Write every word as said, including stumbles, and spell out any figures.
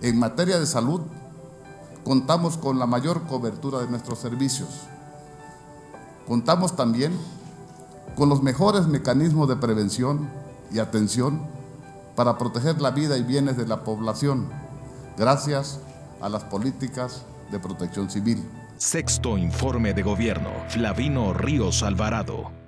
En materia de salud, contamos con la mayor cobertura de nuestros servicios. Contamos también con los mejores mecanismos de prevención y atención para proteger la vida y bienes de la población, gracias a las políticas de protección civil. Sexto Informe de Gobierno. Flavino Ríos Alvarado.